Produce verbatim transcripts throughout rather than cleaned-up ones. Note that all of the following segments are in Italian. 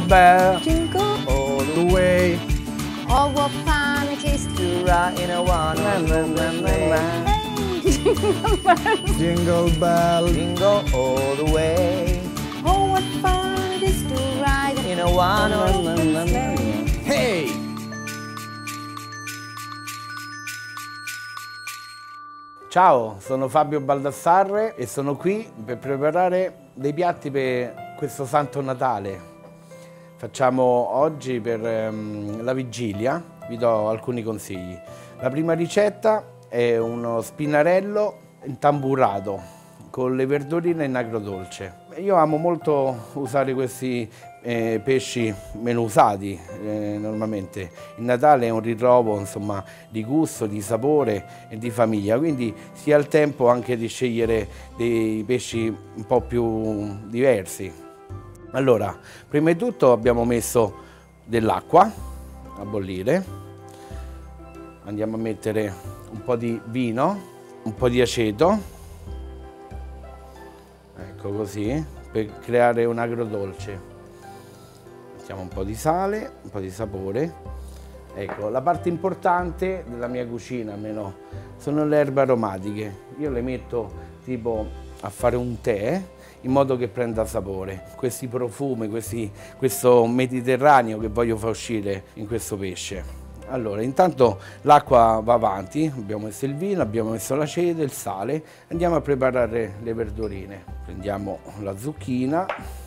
bell, jingle all the way. Oh, what fun it is to ride in a one-horse sleigh. Jingle bells, Jingle bell, jingle all the way. Oh, what fun it is to ride in a one-horse sleigh. hey! Ciao, sono Fabio Baldassarre e sono qui per preparare dei piatti per questo Santo Natale. Facciamo oggi per um, la vigilia, vi do alcuni consigli. La prima ricetta è uno spinarello intamburato con le verdurine in agrodolce. Io amo molto usare questi eh, pesci meno usati eh, normalmente. Il Natale è un ritrovo, insomma, di gusto, di sapore e di famiglia, quindi si ha il tempo anche di scegliere dei pesci un po' più diversi. Allora, prima di tutto abbiamo messo dell'acqua a bollire, andiamo a mettere un po' di vino, un po' di aceto, ecco così, per creare un agrodolce. Mettiamo un po' di sale, un po' di sapore. Ecco, la parte importante della mia cucina, almeno, sono le erbe aromatiche. Io le metto tipo a fare un tè, in modo che prenda sapore. Questi profumi, questi, questo mediterraneo che voglio far uscire in questo pesce. Allora, intanto l'acqua va avanti, abbiamo messo il vino, abbiamo messo l'aceto, il sale, andiamo a preparare le verdurine. Prendiamo la zucchina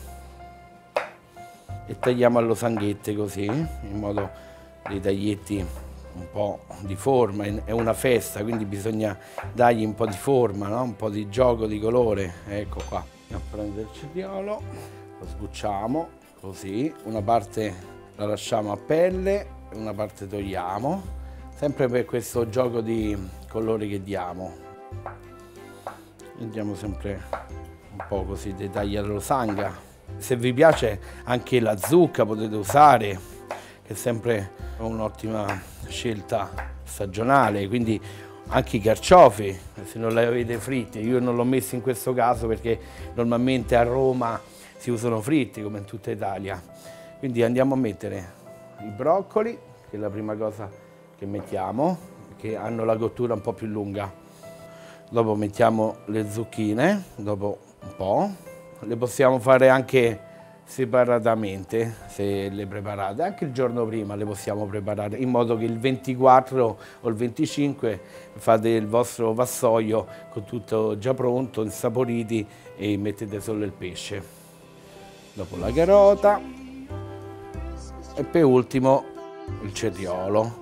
e tagliamo a losanghette così, in modo dei taglietti un po' di forma, è una festa, quindi bisogna dargli un po' di forma, no? Un po' di gioco di colore. Ecco qua, andiamo a prendere il cetriolo, lo sbucciamo così, una parte la lasciamo a pelle, una parte togliamo, sempre per questo gioco di colori che diamo. Andiamo sempre un po' così dei tagli alla losanga. Se vi piace anche la zucca potete usare, che è sempre un'ottima scelta stagionale, quindi anche i carciofi, se non li avete fritti. Io non l'ho messo in questo caso perché normalmente a Roma si usano fritti come in tutta Italia. Quindi andiamo a mettere i broccoli, che è la prima cosa che mettiamo, che hanno la cottura un po' più lunga. Dopo mettiamo le zucchine, dopo un po'. Le possiamo fare anche separatamente, se le preparate. Anche il giorno prima le possiamo preparare, in modo che il ventiquattro o il venticinque fate il vostro vassoio con tutto già pronto, insaporiti, e mettete solo il pesce. Dopo la carota. E per ultimo il cetriolo.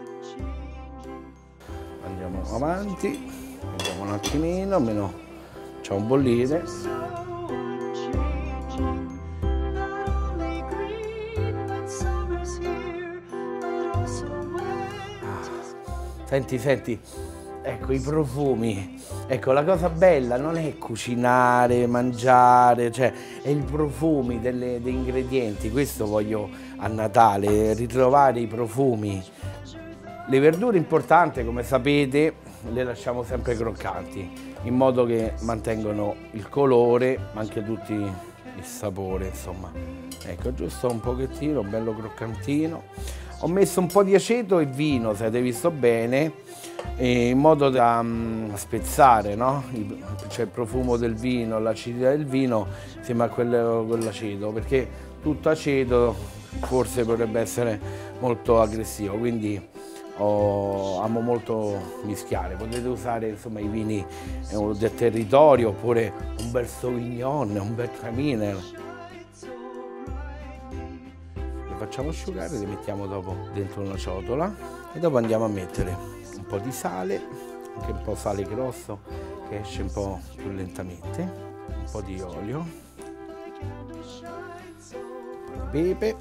Andiamo avanti, vediamo un attimino, almeno c'è un bollire. Senti, senti, ecco i profumi. Ecco, la cosa bella non è cucinare, mangiare, cioè è il profumi delle, degli ingredienti. Questo voglio a Natale, ritrovare i profumi. Le verdure importanti, come sapete, le lasciamo sempre croccanti, in modo che mantengono il colore, ma anche tutti il sapore, insomma. Ecco, giusto un pochettino, bello croccantino. Ho messo un po' di aceto e vino, se avete visto bene, in modo da um, spezzare, no? Cioè il profumo del vino, l'acidità del vino insieme a quell'aceto, perché tutto aceto forse potrebbe essere molto aggressivo, quindi oh, amo molto mischiare. Potete usare, insomma, i vini eh, del territorio, oppure un bel Sauvignon, un bel Traminer. Facciamo asciugare, le mettiamo dopo dentro una ciotola e dopo andiamo a mettere un po' di sale, anche un po' sale grosso che esce un po' più lentamente, un po' di olio, pepe,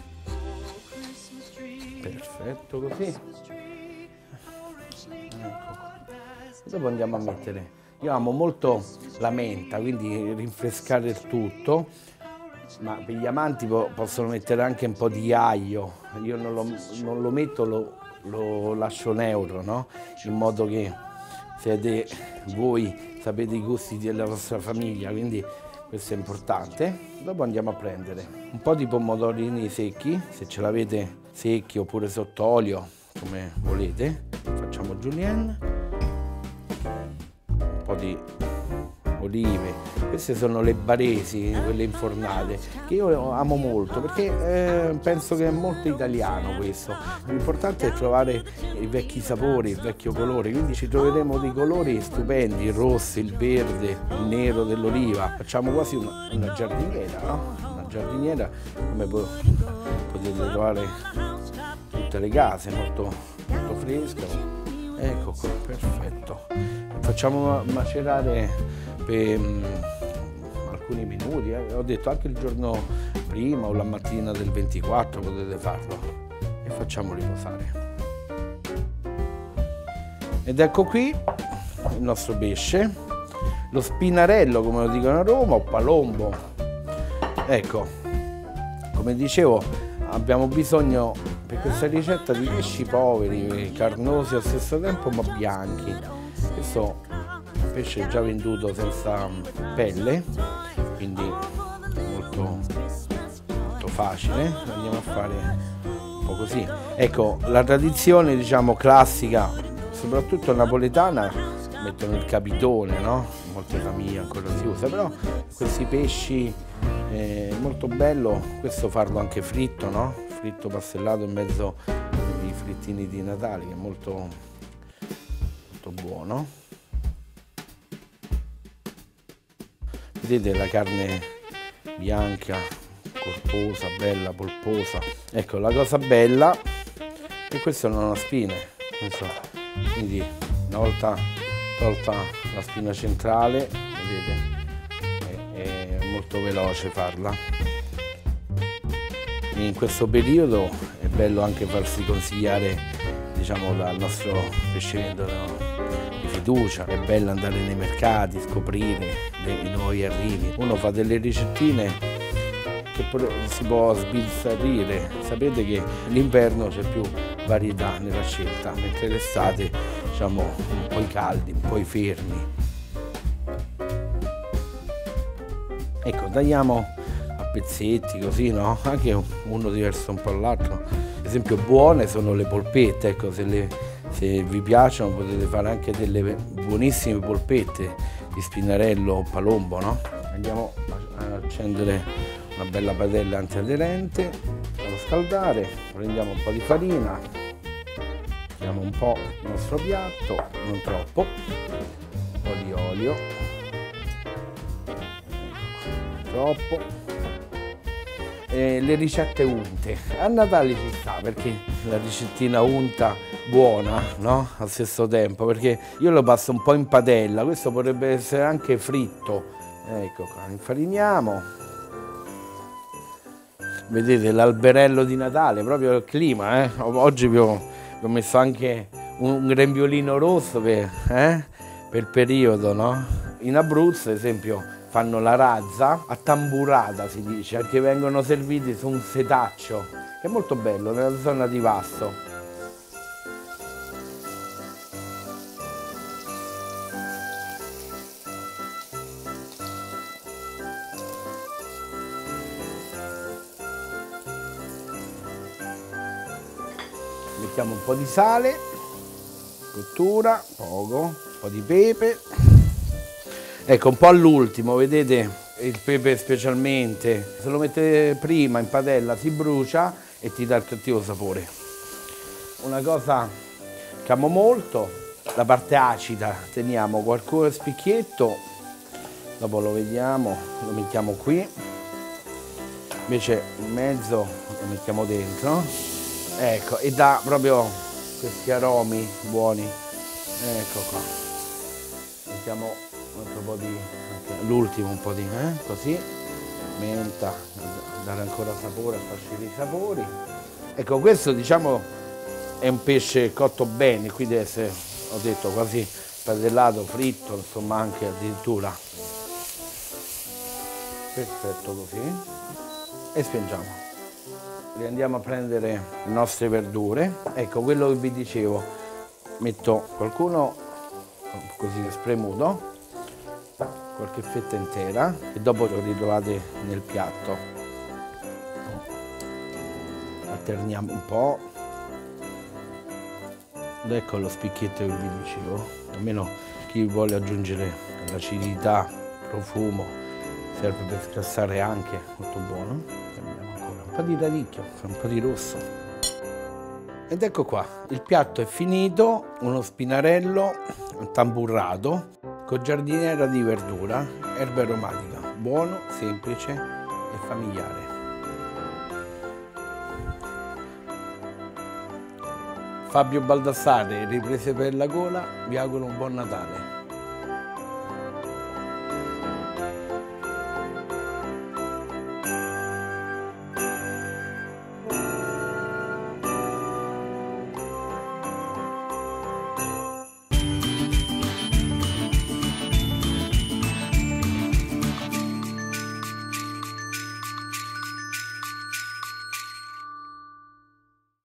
perfetto così. Ecco. Dopo andiamo a mettere, io amo molto la menta, quindi rinfrescare il tutto. Ma per gli amanti po possono mettere anche un po' di aglio. Io non lo, non lo metto, lo, lo lascio neutro, no? In modo che siete voi, sapete i gusti della vostra famiglia, quindi questo è importante. Dopo andiamo a prendere un po' di pomodorini secchi, se ce l'avete secchi oppure sott'olio, come volete. Facciamo julienne, un po' di olive, queste sono le baresi, quelle infornate, che io amo molto perché eh, penso che è molto italiano questo. L'importante è trovare i vecchi sapori, il vecchio colore, quindi ci troveremo dei colori stupendi, il rosso, il verde, il nero dell'oliva. Facciamo quasi una, una giardiniera, no? Una giardiniera come potete trovare in tutte le case, molto, molto fresca. Ecco qua, perfetto. Facciamo macerare per um, alcuni minuti, eh. Ho detto anche il giorno prima o la mattina del ventiquattro potete farlo e facciamo riposare. Ed ecco qui il nostro pesce, lo spinarello come lo dicono a Roma o palombo. Ecco, come dicevo, abbiamo bisogno per questa ricetta di pesci poveri, carnosi allo stesso tempo ma bianchi. Questo pesce è già venduto senza pelle, quindi molto, molto facile. Andiamo a fare un po' così. Ecco, la tradizione, diciamo, classica, soprattutto napoletana, mettono il capitone, no? Molte famiglie ancora si usa, però questi pesci è molto bello, questo farlo anche fritto, no? Fritto pastellato in mezzo ai frittini di Natale, che è molto, molto buono. Vedete la carne bianca, corposa, bella, polposa. Ecco, la cosa bella è che questo non ha spine, questo. Quindi una volta tolta la spina centrale, vedete, è, è molto veloce farla. In questo periodo è bello anche farsi consigliare, diciamo, dal nostro pescivendolo di fiducia. È bello andare nei mercati, scoprire i nuovi arrivi. Uno fa delle ricettine che si può sbizzarrire. Sapete che l'inverno c'è più varietà nella scelta, mentre l'estate, diciamo, un po' i caldi, un po' i fermi. Ecco, tagliamo a pezzetti così, no? Anche uno diverso un po' dall'altro. Ad esempio buone sono le polpette, ecco, se, le, se vi piacciono potete fare anche delle buonissime polpette di spinarello o palombo, no? Andiamo a accendere una bella padella antiaderente, a scaldare, prendiamo un po' di farina, mettiamo un po' il nostro piatto, non troppo, un po' di olio, troppo. E le ricette unte, a Natale ci sta perché la ricettina unta buona, no? Allo stesso tempo, perché io lo passo un po' in padella, questo potrebbe essere anche fritto. Ecco qua, infariniamo. Vedete l'alberello di Natale, proprio il clima, eh? Oggi vi ho, vi ho messo anche un grembiolino rosso per, eh? per il periodo, no? In Abruzzo, ad esempio, fanno la razza a tamburata, si dice, perché vengono serviti su un setaccio, che è molto bello, nella zona di Vasto. Mettiamo un po' di sale, cottura, poco, un po' di pepe. Ecco, un po' all'ultimo, vedete il pepe specialmente, se lo mettete prima in padella si brucia e ti dà il cattivo sapore. Una cosa che amo molto, la parte acida, teniamo qualche spicchietto, dopo lo vediamo, lo mettiamo qui, invece in mezzo lo mettiamo dentro, ecco, e dà proprio questi aromi buoni, ecco qua, mettiamo un altro po' di, l'ultimo un po' di, eh, così, menta, dare ancora sapore, farci i sapori. Ecco, questo diciamo è un pesce cotto bene, qui deve essere, ho detto, quasi padellato, fritto, insomma anche addirittura. Perfetto così. E spengiamo. Riandiamo a prendere le nostre verdure. Ecco, quello che vi dicevo, metto qualcuno così spremuto, qualche fetta intera e dopo lo ritrovate nel piatto. Alterniamo un po'. Ed ecco lo spicchietto che vi dicevo, almeno chi vuole aggiungere l'acidità, profumo, serve per sgrassare anche, molto buono. Prendiamo ancora un po' di radicchio, un po' di rosso. Ed ecco qua, il piatto è finito, uno spinarello tamburrato con giardiniera di verdura, erba aromatica, buono, semplice e familiare. Fabio Baldassarre, Riprese per la Gola, vi auguro un buon Natale.